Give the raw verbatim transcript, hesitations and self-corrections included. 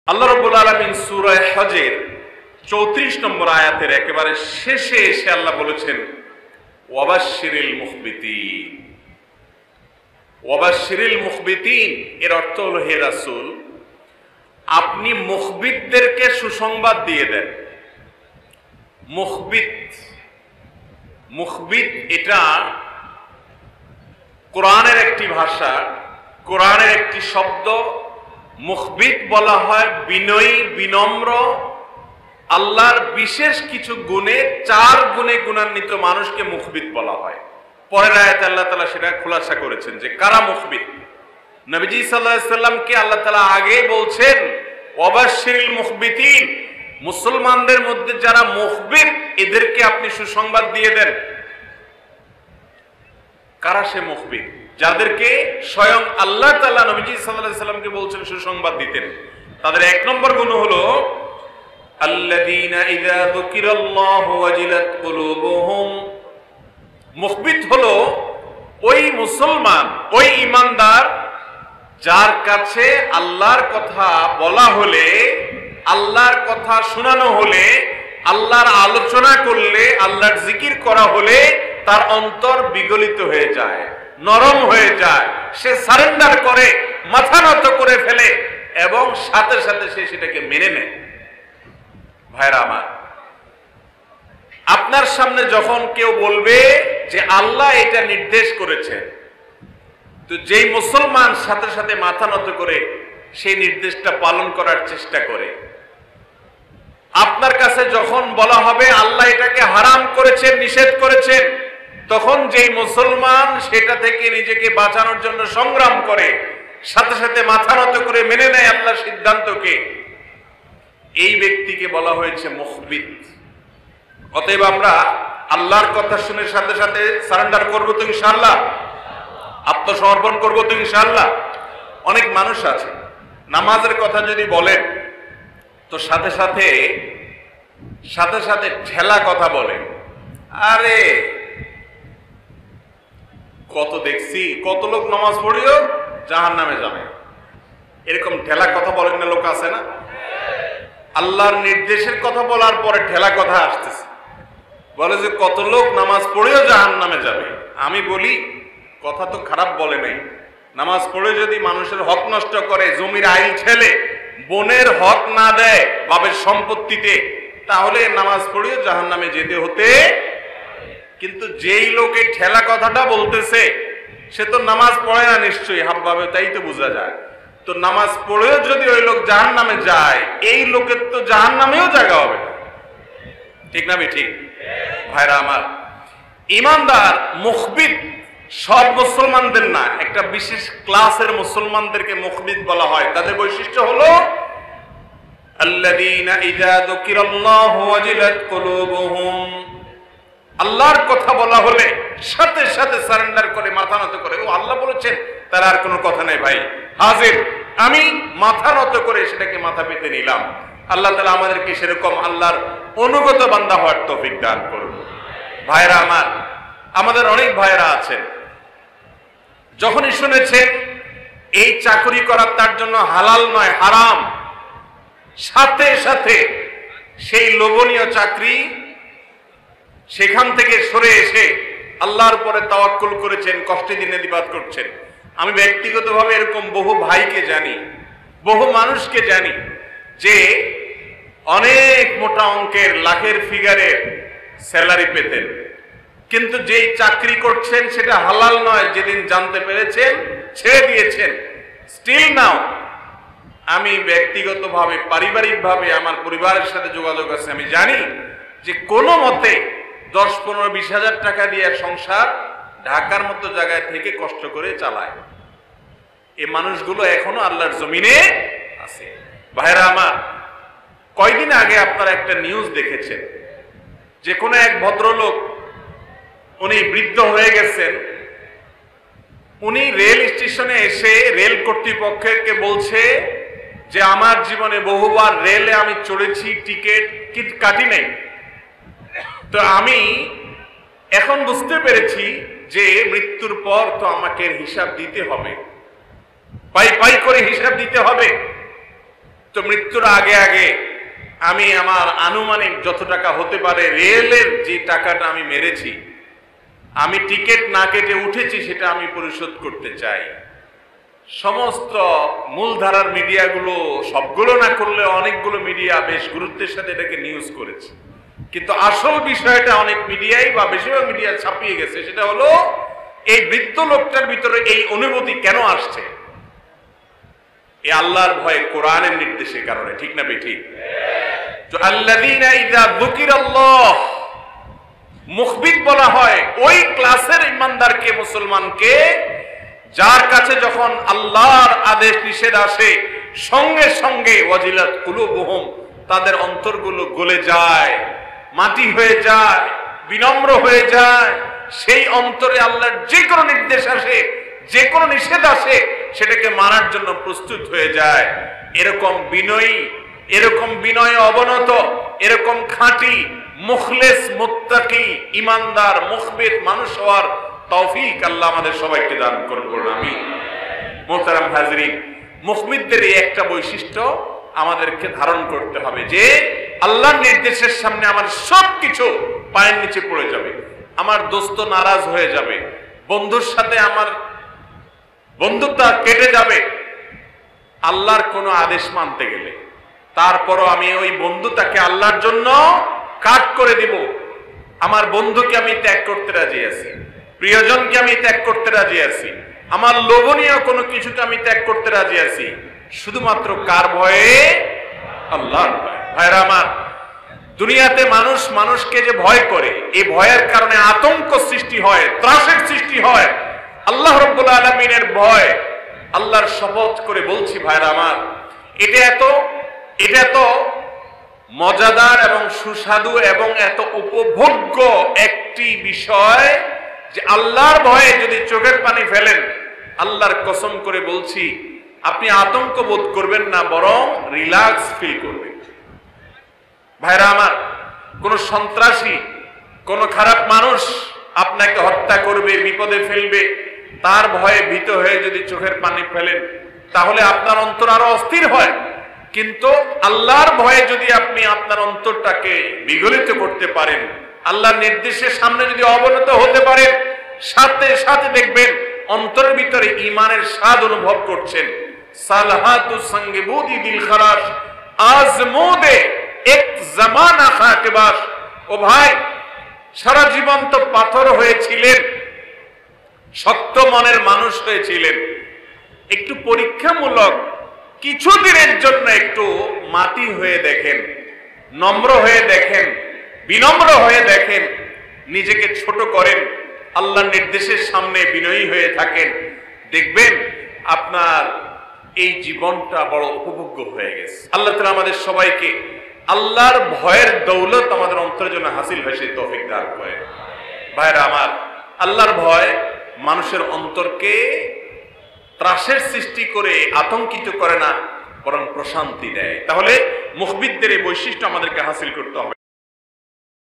আল্লাহ রাব্বুল আলামিন সূরা হজের চৌত্রিশ নম্বর আয়াতের একেবারে শেষে এসে আল্লাহ বলেছেন ওয়াবাশশিরিল মুখবিতিন। ওয়াবাশশিরিল মুখবিতিন এর অর্থ হলো, হে রাসূল, আপনি মুখবিতদেরকে সুসংবাদ দিয়ে দেন। মুখবিত মুখবিত এটা কোরআনের একটি ভাষা, কোরআনের একটি শব্দ। মুখবিত বলা হয় বিনয়ী, বিনম্র, আল্লাহর বিশেষ কিছু গুণে, চার গুণে গুণান্বিত মানুষকে মুখবিত বলা হয়। পরের আয়াতে আল্লাহ তাআলা সেটা খুলাসা করেছেন যে কারা মুখবিত। নবীজি সাল্লাল্লাহু আলাইহি সাল্লামকে আল্লাহ তাআলা আগে বলছেন ওয়াবাশশিরিল মুখবিতিন, মুসলমানদের মধ্যে যারা মুখবিত এদেরকে আপনি সুসংবাদ দিয়ে দেন। কারা সে মুখবিত? যাদেরকে স্বয়ং আল্লাহ তাআলা নবীজি সাল্লাল্লাহু আলাইহি সাল্লামকে বলছেন সুসংবাদ দিতেন। তাদের এক নম্বর গুণ হলো আল্লাযীনা ইযা যুকিরাল্লাহু ওয়াজিলাত কুলুবুহুম। মুখবিত হলো ওই মুসলমান, ওই ঈমানদার যার কাছে আল্লাহর কথা বলা হলে, আল্লাহর কথা শোনানো হলে, আল্লাহর আলোচনা করলে, আল্লাহর জিকির করা হলে তার অন্তর বিগলিত হয়ে যায়, নরম হয়ে যায়, সে সারেন্ডার করে, মাথা নত করে ফেলে এবং সাথে সাথে সে সেটাকে মেনে নেয়। ভাইরা আমার, আপনার সামনে যখন কেউ বলবে যে আল্লাহ এটা নির্দেশ করেছে, তো যেই মুসলমান সাথে সাথে মাথা নত করে সেই নির্দেশটা পালন করার চেষ্টা করে, আপনার কাছে যখন বলা হবে আল্লাহ এটাকে হারাম করেছেন, নিষেধ করেছেন, তখন যেই মুসলমান সেটা থেকে নিজেকে বাঁচানোর জন্য সংগ্রাম করে, সাথে সাথে মাথা নত করে মেনে নেয় আল্লাহর সিদ্ধান্তকে, এই ব্যক্তিকে বলা হয়েছে মুখবিত। অতএব আমরা আল্লাহর কথা শুনে সাথে সাথে সারেন্ডার করবো তো ইনশাআল্লাহ, আত্মসমর্পণ করবো তো ইনশাআল্লাহ। অনেক মানুষ আছে নামাজের কথা যদি বলেন তো সাথে সাথে সাথে সাথে ঠেলা কথা বলে। আরে কত দেখছি, কত লোক নামাজ পড়িও জাহান্নামে যাবে, এরকম ঠেলা কথা বলেন না লোক আছে না? আল্লাহর নির্দেশের কথা বলার পরে ঠেলা কথা আসতেছে, বলে যে কত লোক নামাজ পড়েও জাহান্নামে যাবে। আমি বলি কথা তো খারাপ বলে নাই, নামাজ পড়ে যদি মানুষের হক নষ্ট করে, জমির আইল ছেলে, বোনের হক না দেয় বাবের সম্পত্তিতে, তাহলে নামাজ পড়েও জাহান্নামে যেতে হতে। কিন্তু যেই লোকে ঠেলা কথাটা বলতেছে সে তো নামাজ পড়ে না নিশ্চয়ই, হাবভাবে, তাই তো বোঝা যায়। তো নামাজ পড়েও যদি ওই লোক জাহান্নামে যায়, এই লোকের তো জাহান্নামেও জায়গা হবে, ঠিক না? ঠিক ভাইরা আমার, ঈমানদার মুখবিত সব মুসলমানদের না, একটা বিশেষ ক্লাসের মুসলমানদেরকে মুখবিত বলা হয়। তাদের বৈশিষ্ট্য হলো আল্লাযীনা ইযা যুকিরাল্লাহু ওয়াজিলাত কুলুবুহুম। আল্লাহর কথা বলা হলে সাথে সাথে সারেন্ডার করে, মাথা নত করে। ও আল্লাহ বলেছেন, তার আর কোনো কথা নেই ভাই, হাজির, আমি মাথা নত করে সেটাকে মাথা পেতে নিলাম। আল্লাহ তাআলা আমাদেরকে সেরকম আল্লাহর অনুগত বান্দা হওয়ার তৌফিক দান করুন। ভাইরা আমার, আমাদের অনেক ভাইরা আছেন যখনই শুনেছেন এই চাকরি করা তার জন্য হালাল নয়, হারাম, সাথে সাথে সেই লোভনীয় চাকরি সেখান থেকে সরে এসে আল্লাহর উপরে তাওয়াক্কুল করেছেন, কষ্টে দিনে দিবাত করছেন। আমি ব্যক্তিগতভাবে এরকম বহু ভাইকে জানি, বহু মানুষকে জানি যে অনেক মোটা অঙ্কের, লাখের ফিগারের স্যালারি পেতেন, কিন্তু যেই চাকরি করছেন সেটা হালাল নয়, যেদিন জানতে পেরেছেন ছেড়ে দিয়েছেন। স্টিল নাও আমি ব্যক্তিগতভাবে, পারিবারিকভাবে আমার পরিবারের সাথে যোগাযোগ আছে, আমি জানি যে কোনো মতে দশ পনেরো বিশ হাজার টাকা দিয়ে সংসার ঢাকার মতো জায়গায় থেকে কষ্ট করে চালায়। এই মানুষগুলো এখনো আল্লাহর জমিনে আছে। ভাইরা আমার, কয়দিন আগে আপনারা একটা নিউজ দেখেছেন যে কোনো এক ভদ্রলোক, উনি বৃদ্ধ হয়ে গেছেন, উনি রেল স্টেশনে এসে রেল কর্তৃপক্ষকে বলছে যে আমার জীবনে বহুবার রেলে আমি চড়েছি, টিকিট কাটি নাই, তো আমি এখন বুঝতে পেরেছি যে মৃত্যুর পর তো আমাকে হিসাব দিতে হবে, পাই পাই করে হিসাব দিতে হবে। তো মৃত্যুর আগে আগে আমি আমার আনুমানিক যত টাকা হতে পারে রেলের যে টাকাটা আমি মেরেছি, আমি টিকিট না কেটে উঠেছি, সেটা আমি পরিশোধ করতে চাই। সমস্ত মূলধারার মিডিয়াগুলো, সবগুলো না করলে অনেকগুলো মিডিয়া বেশ গুরুত্বের সাথে এটাকে নিউজ করেছে, কিন্তু আসল বিষয়টা অনেক মিডিয়াই বা বেশিরভাগ মিডিয়া ছাপিয়ে গেছে। সেটা হলো এই বৃদ্ধ লোকটার ভিতরে এই অনুভূতি কেন আসছে? এই আল্লাহর ভয়ে, কোরআনের নির্দেশের কারণে। ঠিক না বেঠিক? তো আল্লাযীনা ইযা যুকিরাল্লাহ, মুখবিত বলা হয় ওই ক্লাসের ইমানদারকে, মুসলমানকে, যার কাছে যখন আল্লাহর আদেশ নিষেধ আসে সঙ্গে সঙ্গে ওয়াজিলাত কুলুবুহুম, তাদের অন্তরগুলো গলে যায়, মাটি হয়ে যায়, বিনম্র হয়ে যায়। সেই অন্তরে আল্লাহর যে কোনো নির্দেশ আসে, যে কোনো নিষেধ আসে, সেটাকে মানার জন্য প্রস্তুত হয়ে যায়। এরকম বিনয়ী, এরকম বিনয় অবনত, এরকম খাঁটি মুখলেস মুত্তাকি ইমানদার মুখবিত মানুষ হওয়ার তৌফিক আল্লাহ আমাদের সবাইকে দান করুন, আমিন। মোহতারাম হাজরিন, মুখবিতদের এই একটা বৈশিষ্ট্য আমাদেরকে ধারণ করতে হবে যে আল্লাহর নির্দেশের সামনে আমার সবকিছু পায়ের নিচে পড়ে যাবে। আমার দোস্ত নারাজ হয়ে যাবে, বন্ধুর সাথে আমার বন্ধুত্ব কেটে যাবে আল্লাহর কোনো আদেশ মানতে গেলে, তারপরও আমি ওই বন্ধুটাকে আল্লাহর জন্য কাট করে দিব। আমার বন্ধুকে আমি ত্যাগ করতে রাজি আছি, প্রিয়জনকে আমি ত্যাগ করতে রাজি আছি, আমার লোভনীয় কোনো কিছুকে আমি ত্যাগ করতে রাজি আছি, শুধুমাত্র কার ভয়ে? আল্লাহর ভয়ে। ভাইরা আমার, দুনিয়াতে মানুষ মানুষকে যে ভয় করে, এই ভয়ের কারণে আতঙ্ক সৃষ্টি হয়, ত্রাসের সৃষ্টি হয়। আল্লাহ রাব্বুল আলামিনের ভয়, আল্লাহর শপথ করে বলছি ভাইরা আমার, এটা এত এটা এত মজাদার এবং সুস্বাদু এবং এত উপভোগ্য একটি বিষয় যে আল্লাহর ভয়ে যদি চোখের পানি ফেলেন, আল্লাহর কসম করে বলছি, আপনি আতঙ্ক বোধ করবেন না, বরং রিল্যাক্স ফিল করবেন। ভাইরা আমার, কোন সন্ত্রাসী, কোন খারাপ মানুষ আপনাকে হত্যা করবে, বিপদে ফেলবে, তার ভয়ে ভীত হয়ে যদি চোখের পানি ফেলেন, তাহলে আপনার অন্তর আরো অস্থির হয়। কিন্তু আল্লাহর ভয়ে যদি আপনি আপনার অন্তরটাকে বিগলিত করতে পারেন, আল্লাহর নির্দেশের সামনে যদি অবনত হতে পারেন, সাথে সাথে দেখবেন অন্তরের ভিতরে ঈমানের স্বাদ অনুভব করছেন। সালহাতু সঙ্গে বুদি দিল খারাস আজমুদে এক জামানা খাকেবাস। ও ভাই, সারা জীবন তো পাথর হয়েছিলেন, শক্ত মনের মানুষ হয়েছিলেন, একটু পরীক্ষামূলক কিছুদিনের জন্য একটু মাটি হয়ে দেখেন, নম্র হয়ে দেখেন, বিনম্র হয়ে দেখেন, নিজেকে ছোট করেন, আল্লাহর নির্দেশের সামনে বিনয়ী হয়ে থাকেন, দেখবেন আপনার এই জীবনটা বড় উপভোগ্য হয়ে গেছে। আল্লাহ তাআলা আমাদের সবাইকে আল্লাহর ভয়ের দৌলত আমাদের অন্তরের জন্য হাসিল হয় সেই তৌফিক দান করেন। ভাইরা আমার, আল্লাহর ভয় মানুষের অন্তরকে ত্রাসের সৃষ্টি করে আতঙ্কিত করে না, বরং প্রশান্তি দেয়। তাহলে মুখবিতদের এই বৈশিষ্ট্য আমাদেরকে হাসিল করতে হবে।